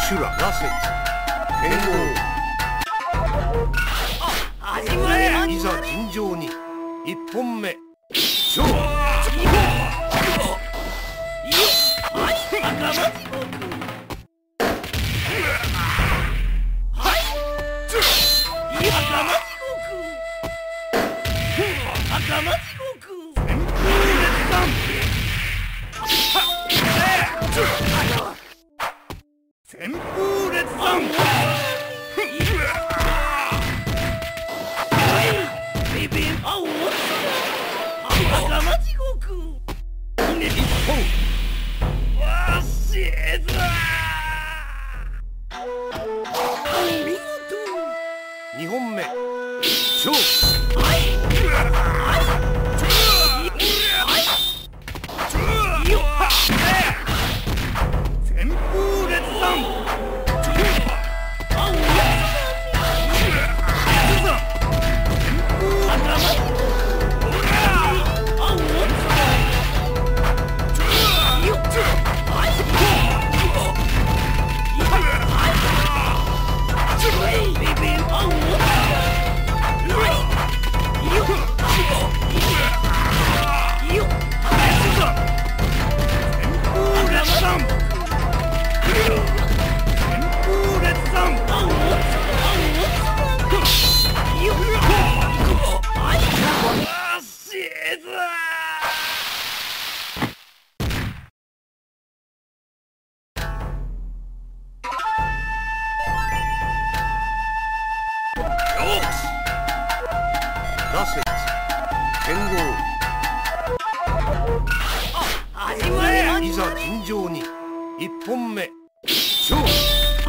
修羅羅刹剣豪いざ尋常に一本目勝負旋風列山ビビン青赤間地獄一本わしえず見事二本目勝負旋風列山いざ尋常に一本目勝負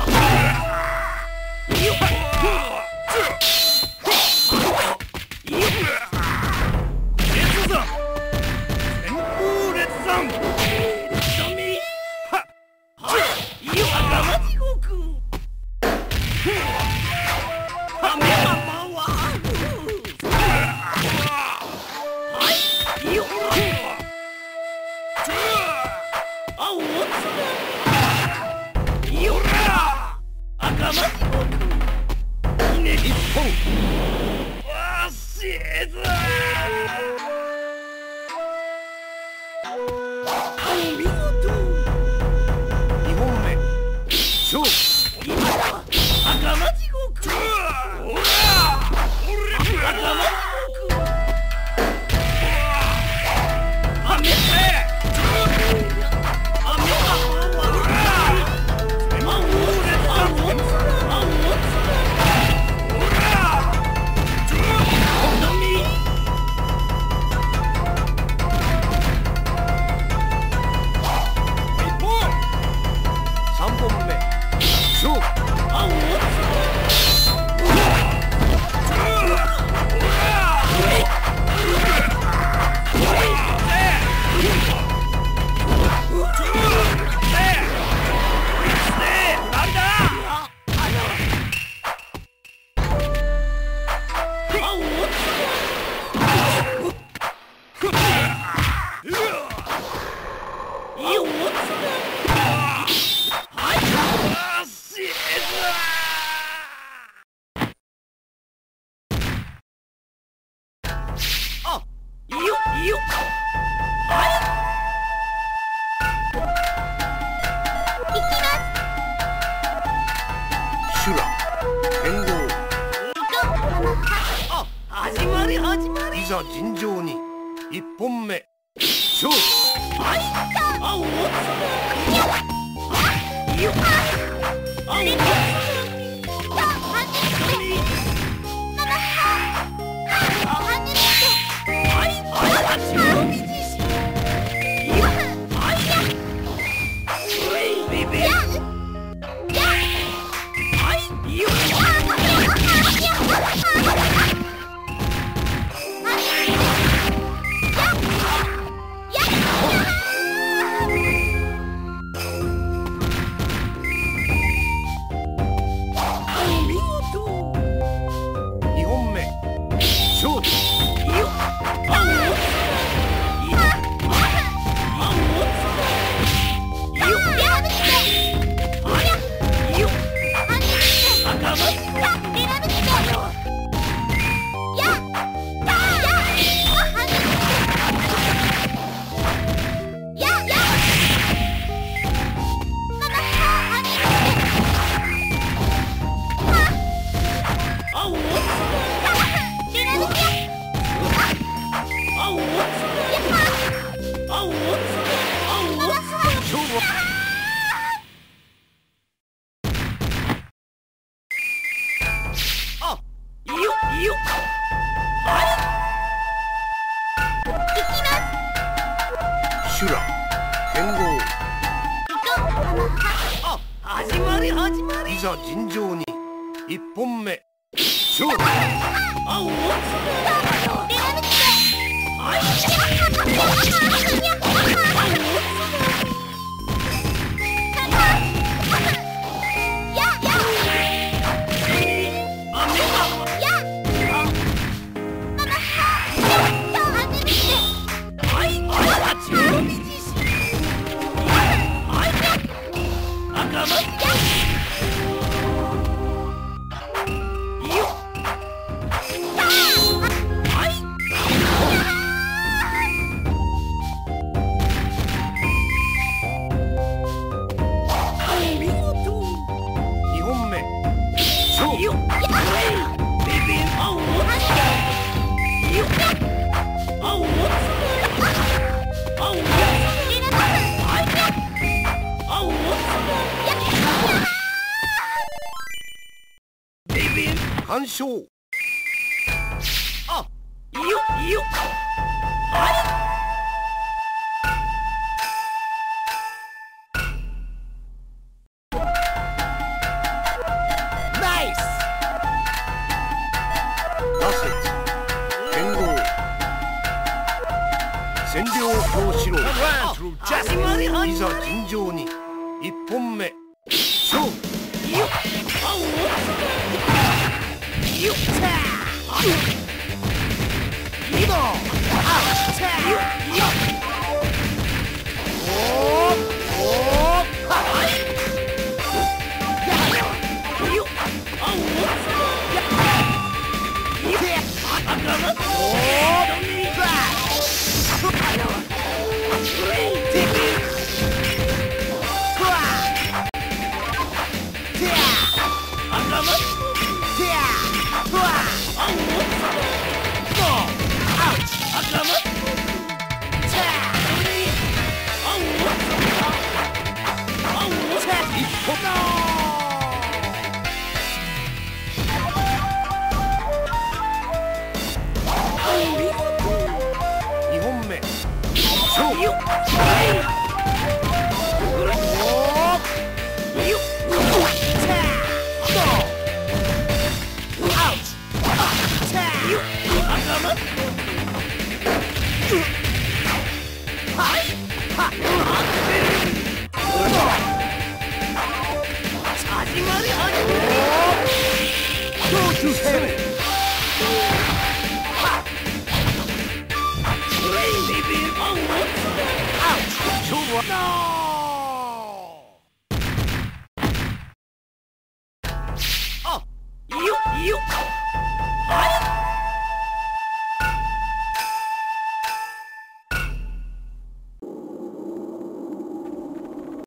いざ尋常に一本目勝負シュラ剣豪。 始まり始まり。 いざ尋常に1本目勝負。 あ、おつ完勝。 あ、いいよいいよ。ナイス。 ラセツ剣豪。占領京四郎。 始まり始まり。 いざ尋常に1本目勝負。 いいよ。あ、おつよっ。リボン。あ、よよ。おお。はい。よ。あ、おつよ。よ。あ、あかま。おお。バッ。あらわ。ティビ。トワ。ティア。あかま。 2本目勝負。勝負は